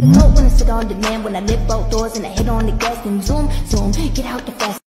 The note when I sit on demand, when I lift both doors and I hit on the gas and zoom, zoom, get out the fast.